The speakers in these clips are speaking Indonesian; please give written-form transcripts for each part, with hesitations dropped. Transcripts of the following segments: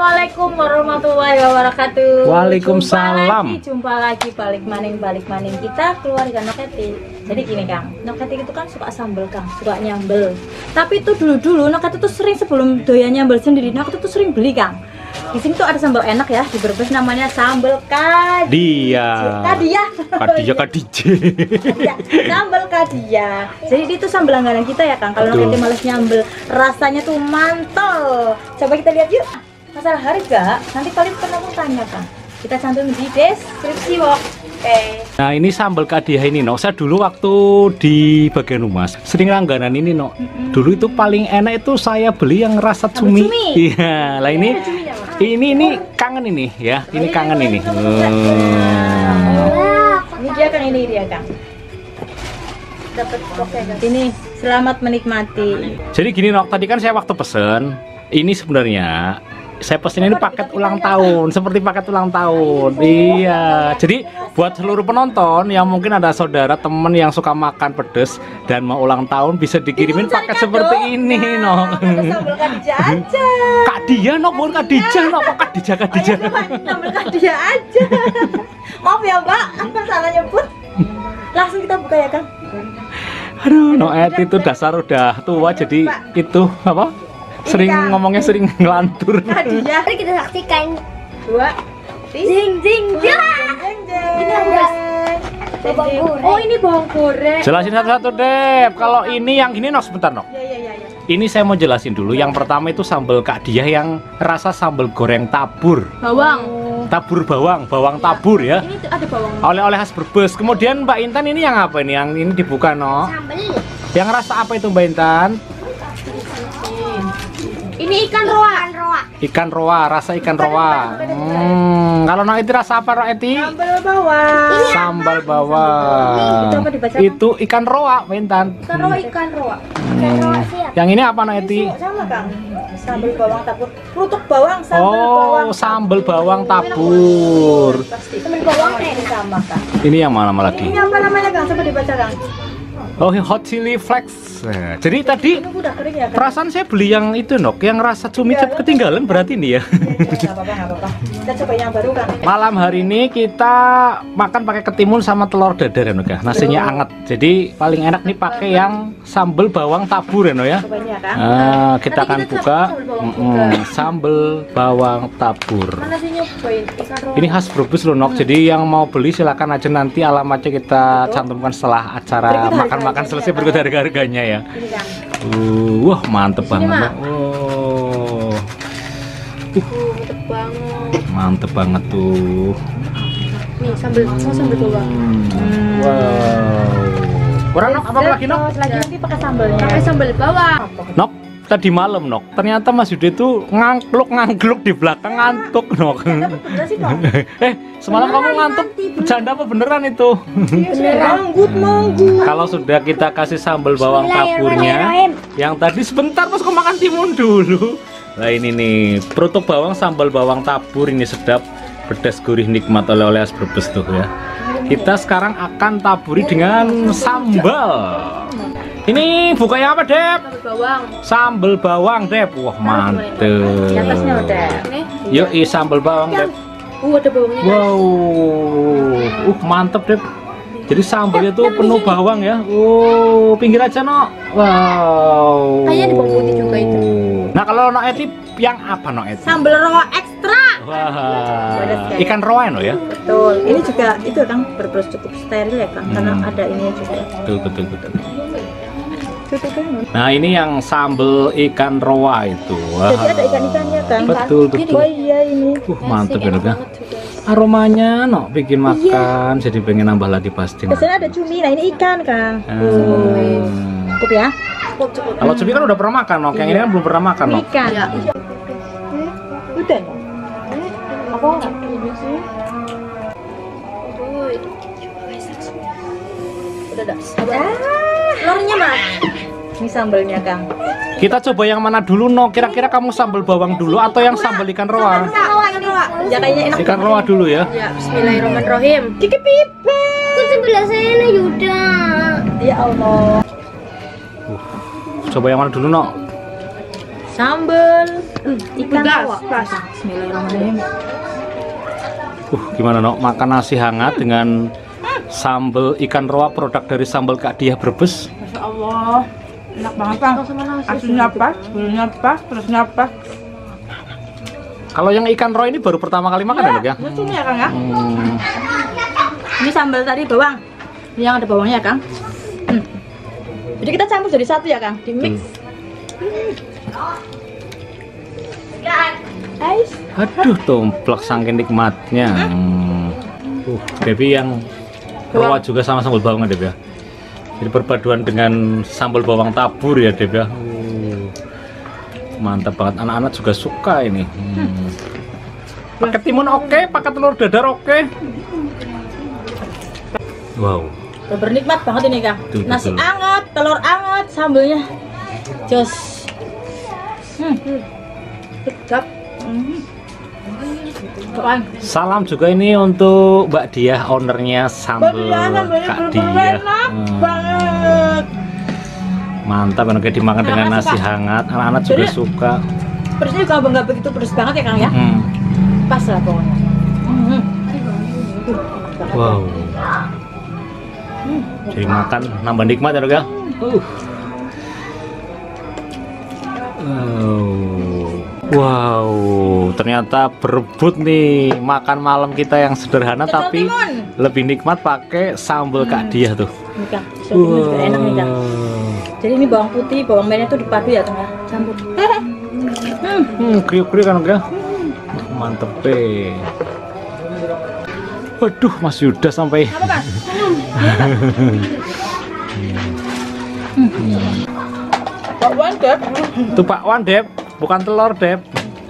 Assalamualaikum warahmatullahi wabarakatuh. Waalaikumsalam. Jumpa lagi balik maning kita keluarga Noketi. Jadi gini Kang, Noketi itu kan suka sambel Kang, suka nyambel. Tapi itu dulu Noketi tuh sering sebelum doyan nyambel sendiri, Noketi tuh sering beli Kang. Di sini tuh ada sambal enak ya di Brebes, namanya sambal Kadia. Sambal Kadia. Jadi itu sambal langganan kita ya Kang. Kalau nanti males nyambel, rasanya tuh mantul. Coba kita lihat yuk. Masalah harga, nanti kalian pernah mau tanya Kang. Kita cantum di deskripsi wok. Oke. Nah ini sambal Kadia ini no, saya dulu waktu di bagian rumah sering langganan ini no. Dulu itu paling enak itu saya beli yang rasa cumi. Iya, lah ini kangen ini ya, ini kangen ini. Ini dia Kang, ini dia Kang. Dapat pokoknya Kang. Ini selamat menikmati. Jadi gini no, tadi kan saya waktu pesen, ini sebenarnya saya pesen ini paket ulang tahun, seperti paket ulang tahun. Iya, jadi buat seluruh penonton yang mungkin ada saudara temen yang suka makan pedes dan mau ulang tahun bisa dikirimin paket seperti ini, no. Sambal Kadia aja. Kadia, no, bukan Kadija, no, kok Kadija. Sambal Kadia aja. Maaf ya Mbak, salah nyebut. Langsung kita buka ya Kang. Aduh, no, itu dasar udah tua jadi itu apa? Sering ngomongnya sering ngelantur. Kadia. Mari kita saksikan. 2 Jing jing jing. Ini ada bawang goreng. Oh ini bawang goreng. Jelasin satu-satu Dep. Kalau ini yang ini no, sebentar no. Ya. Ini saya mau jelasin dulu. Yang pertama itu sambal Kadia yang rasa sambal goreng tabur. Bawang. Tabur bawang tabur ya. Ini tuh ada bawang. Oleh-oleh khas Brebes. Kemudian Mbak Intan ini yang apa ini? Yang ini dibuka no. Sambal. Yang rasa apa itu Mbak Intan? Ini ikan roa. Ikan roa, rasa ikan roa. Kalau no itu rasa apa no Eti? Sambal bawang. Sambal bawang. Itu apa dibaca? Itu ikan roa Mbak Intan. Ikan roa. Yang ini apa no Eti? Sama Kang. Sambal bawang tabur. Kerutuk bawang, sambal bawang. Oh, sambal bawang tabur. Sambal bawang ini sama Kang. Ini yang mana lagi? Ini apa namanya Kang? Coba dibaca Kang. Oh, hot chili flakes. Nah, jadi tadi Ini udah kering ya Kang. perasaan saya beli yang itu Nok, yang rasa cumi ketinggalan berarti ini ya. Enggak apa-apa. Kita coba yang baru Kang. Malam hari ini kita makan pakai ketimun sama telur dadar ya Nok ya. Nasinya anget. Jadi paling enak nih pakai yang sambal bawang tabur ya Nok ya. Cobain ya Kang. Nah, kita akan Nanti buka sambal bawang sambal bawang tabur. Mana sih nyobain ikan roa? Ini khas Brebes loh Nok. Jadi yang mau beli silakan aja, nanti alamatnya kita cantumkan setelah acara makan-makan selesai, berikut harga-harganya ya. Ini Kang. Wah mantep banget Nok. Mantep banget. Mantep banget tuh. Nih sambal bawang. Wow. Kurang Nok, apa lagi Nok? Lagi nanti pakai sambalnya. Pakai sambal bawang. Nok, tadi malam Nok, ternyata Mas Yude tuh ngangluk di belakang ngantuk Nok. Semalam kamu ngantuk bercanda apa beneran itu? Manggut. Kalau sudah kita kasih sambal bawang taburnya, yang tadi sebentar terus kau makan timun dulu. Nah ini nih, perutuk bawang sambal bawang tabur ini sedap, pedas gurih nikmat, oleh-oleh khas Brebes tuh ya. Kita sekarang akan taburi dengan sambal. Ini bukanya apa Dep? Bawang. Sambal bawang Dep. Wah mantep. Di atasnya udah. Yuk sambal bawang Dep. Ada bawangnya. Wow. Mantep Dep. Jadi sambalnya tuh penuh bawang ya. Pinggir aja no. Wow. Kayaknya di bawang putih juga itu. Nah kalau no Eti yang apa no Eti? Sambal roa ekstra. Wah. Ikan roa no ya? Betul. Ini juga itu Kang, berproses cukup steril ya Kang, karena ada ini juga. Betul. Nah ini yang sambal ikan roa itu. Wah. Jadi ada ikan-ikannya Kang. Betul. Oh iya ini. Mantep ya. Aromanya no bikin makan, jadi pengen nambah lagi pasti. Biasanya ada cumi, nah ini ikan Kang. Cukup ya? Cukup. Kalau cumi kan udah pernah makan no, yang ini kan belum pernah makan no. Ikan. Udah. Apa enggak? Udah dah. Telurnya Mas. Ini sambalnya Kang. Kita coba yang mana dulu no? Kira-kira kamu sambal bawang dulu atau yang sambal ikan roa? Ya kayaknya enak. Ikan roa dulu ya. Ya, bismillahirrahmanirrahim. Kiki pipe. Kok sebelah sana Yuda? Ya Allah. Coba yang mana dulu no? sambal ikan Pedas, rawa. pas. Bismillahirrahmanirrahim. Gimana no? Makan nasi hangat dengan sambal ikan rawa produk dari sambal Kak Diah Brebes. Masya Allah, enak banget Kang. Asinnya pas, bulunya pas, terusnya pas. Kalau yang ikan rawa ini baru pertama kali makan ya, Dok ya? Lucu ya Kang ya? Ini sambal tadi bawang. Ini yang ada bawangnya ya, Kang. Jadi kita campur jadi satu ya, Kang. Di mix. Guys. Aduh, tumplek saking nikmatnya. Baby yang rawa juga sama sambal bawang ya, Deb ya. Jadi perpaduan dengan sambal bawang tabur ya, Deb ya. Mantap banget, anak-anak juga suka ini. Pakai timun oke, pakai telur dadar oke. Wow. Bernikmat banget ini, Kang. Betul, Nasi betul. anget, telur anget, sambalnya jos. Sedap. Salam juga ini untuk Mbak Diah, ownernya sambal Sambalnya Kak bener-bener Diah. enak banget. Mantap, enaknya dimakan dengan Enak, nasi Kak. hangat. Anak-anak juga Jadi- suka. Pedasnya juga nggak begitu pedas banget ya, Kang ya. Pas lah pokoknya. Wow. Jadi makan nambah nikmat ya, Dok ya. Wow, ternyata berebut nih makan malam kita yang sederhana Telur tapi timun. lebih nikmat pakai sambal Kak Diah tuh. Ini, Kang. Sambalnya juga enak nih, Kang. Jadi ini bawang putih, bawang merah itu dipadu ya, Kang ya. Campur. Kriuk-kriuk kan, Dok ya. Mantep deh. Waduh, Mas Yuda sampai. Apa, Mas? Pak Wan Dep. Itu Pak Wan, Dep, bukan telur, Dep.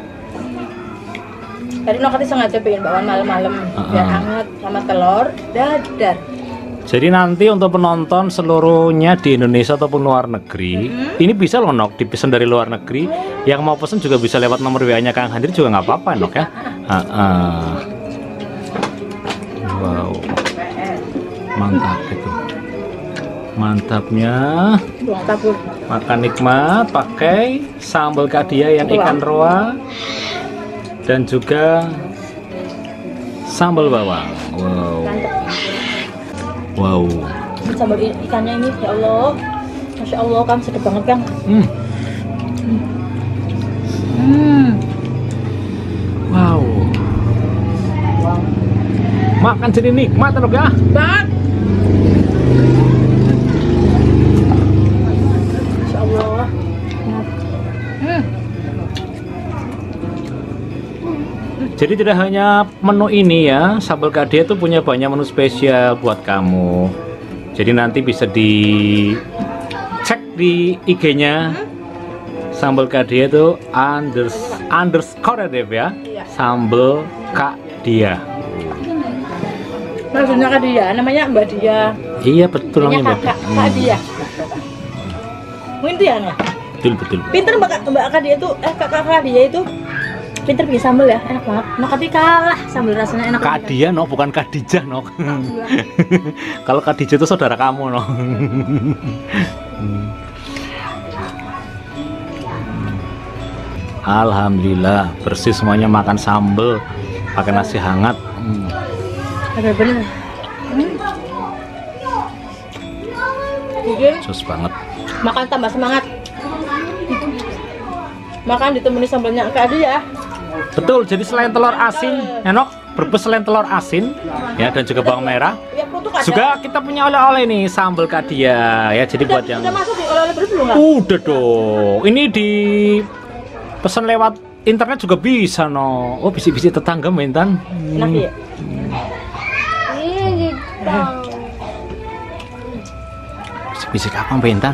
Tadi Nokati sengaja bikin bakwan malam-malam biar hangat sama telur dadar. Jadi nanti untuk penonton seluruhnya di Indonesia ataupun luar negeri, ini bisa loh Nok, dipesan dari luar negeri. Yang mau pesen juga bisa lewat nomor WA-nya Kang Handri juga nggak apa-apa Nok ya. Wow, mantap itu. Mantapnya, Bawang tabur. makan nikmat pakai sambal Kak Diah yang ikan roa dan juga sambal bawang. Wow. Wow. Sambal ikannya ini ya Allah. Masya Allah, Kang, sedap banget, Kang. Wow. Makan jadi nikmat Dok ya. Banget. Masya Allah. Jadi tidak hanya menu ini ya, sambal Kak Diah tuh punya banyak menu spesial buat kamu. Jadi nanti bisa dicek di IG-nya. Sambal Kak Diah itu underscore ya, Dev ya. Sambal Kak Diah. Maksudnya Kak Dia, namanya Mbak Dia. Iya betul Namanya namanya Mbak. kakak Kak Dia. Mungkin itu ya, Nek? Betul. Pinter Mbak Kak Dia tuh, kakak Kak Dia itu pinter bikin sambal ya, enak banget. Nokati kalah sambal rasanya enak. Kak Diah no, bukan Khadijah no. Kalau Khadijah itu saudara kamu no. Alhamdulillah bersih semuanya, makan sambal pakai nasi hangat. Bener-bener. Bikin Sus banget. makan tambah semangat. Makan ditemani sambalnya Kak Dia. Betul, jadi selain telur asin, Enok, Brebes selain telur asin ya dan juga bawang merah, Ya, produk ada. juga kita punya oleh-oleh nih sambal Kak Diah ya. Jadi buat yang Udah masuk di oleh-oleh Brebes belum, Kak? udah dong. Ini di pesan lewat internet juga bisa no. Oh, bisik-bisik tetangga Mentan. Enak ya? Bisik-bisik apa Mentan?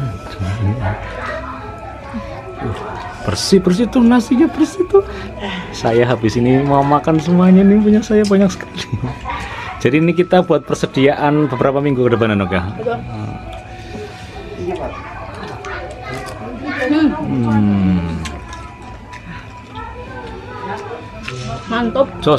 Bersih tuh nasinya, bersih tuh. Saya habis ini mau makan semuanya nih, punya saya banyak sekali. Jadi ini kita buat persediaan beberapa minggu ke depan Nok ya. Betul. Mantap. Jos.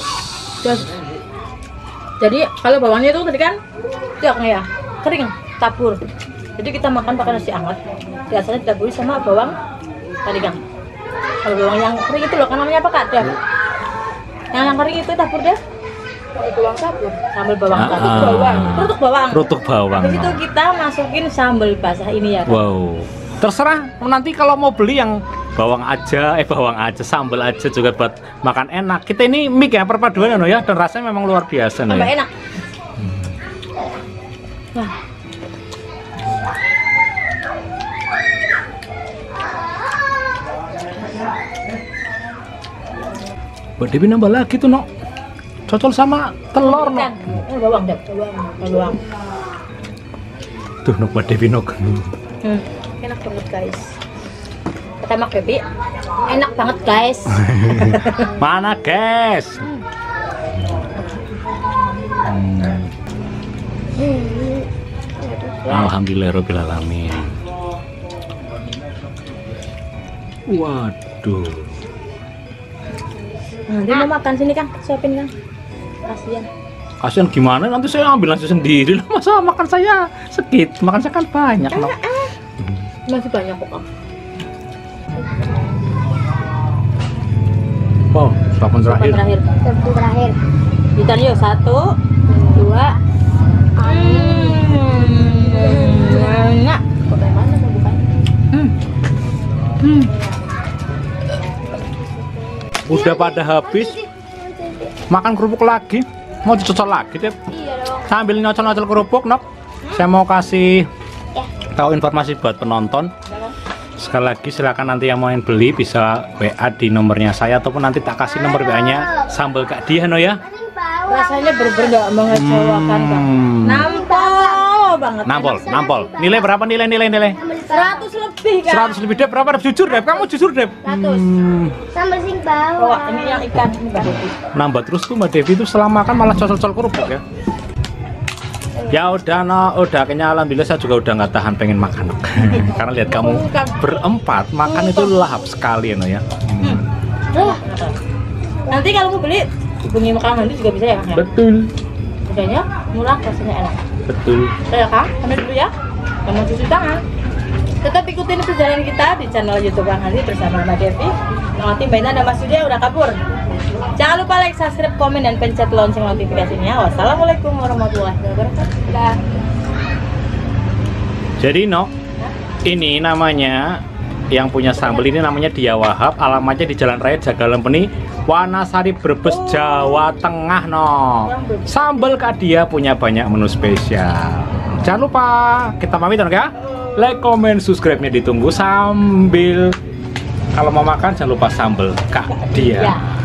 Jadi kalau bawangnya itu tadi kan ya kering, tabur. Jadi kita makan pakai nasi hangat. Biasanya ditaburi sama bawang tadi kan. Sambal bawang yang kering itu loh, kan namanya apa Kak Dev? Yang kering itu tabur Dev? Bawang tabur. Sambal bawang tabur. Kerutuk bawang. Kerutuk bawang. Habis itu kita masukin sambal basah ini ya Kak. Wow. Terserah nanti kalau mau beli yang bawang aja, sambal aja juga buat makan enak. Kita ini mix ya, perpaduan ya, dan rasanya memang luar biasa Tambah ya. enak. Wah. Mbak Dewi nambah lagi tuh, Nok. Cocol sama telur, Nok. Bawang, Dep. Bawang. Tuh, Nok, Mbak Dewi, Nok. Enak banget, guys. Pertama Baby, enak banget, guys. Mana, guys? Alhamdulillahirobbilalamin. Waduh. Nanti mau makan sini Kang, suapin Kang. Kasian. Kasian gimana? Nanti saya ambil nasi sendiri lah. Masa makan saya sedikit? Makan saya kan banyak, Nok. Masih banyak kok Kang. Oh, suapan terakhir. Suapan terakhir. Gitar yuk, 1, 2. Enak. Kok dari mana mau bukan? Udah pada habis. Makan kerupuk lagi. Mau dicocol lagi, Dep? Iya dong. Sambil nyocol-nyocol kerupuk, Nok. Saya mau kasih tahu informasi buat penonton. Sekali lagi silakan nanti yang mau beli bisa WA di nomornya saya ataupun nanti tak kasih nomor WA-nya sambal Kak Dian ya. Rasanya bener-bener gak mengecewakan Kang. Nampol banget. Nampol. Nilai berapa nilai? 100 lebih Kang. 100 lebih, Dep. Berapa, Dep? Jujur, Dep. Kamu jujur, Dep. 100. Sambal sing bawang. Oh, ini yang ikan ini Mbak Devi. Nambah terus tuh Mbak Devi tuh setelah makan malah cocol-cocol kerupuk ya. Ya udah, no, udah kayaknya alhamdulillah saya juga udah nggak tahan pengen makan. Karena lihat kamu berempat makan itu lahap sekali no ya. Nanti kalau mau beli hubungi Kang Handi juga bisa ya Kang ya. Betul. Harganya murah, rasanya enak. Betul. Ya Kang, sampai dulu ya. Jangan cuci tangan. Tetap ikutin perjalanan kita di channel YouTube Kang Handi bersama Mbak Devi. Nanti Mbak Ina dan Mas Yudha udah kabur. Jangan lupa like, subscribe, komen, dan pencet lonceng notifikasinya. Wassalamualaikum warahmatullahi wabarakatuh. Jadi no, ini namanya yang punya sambal ini namanya Dia Wahab. Alamatnya di Jalan Raya Jagalempeni, Wanasari, Brebes, Jawa Tengah no. Sambal Kak Dia punya banyak menu spesial. Jangan lupa kita pamit ya. Like, comment, subscribe-nya ditunggu sambil kalau mau makan jangan lupa sambal Kak Dia.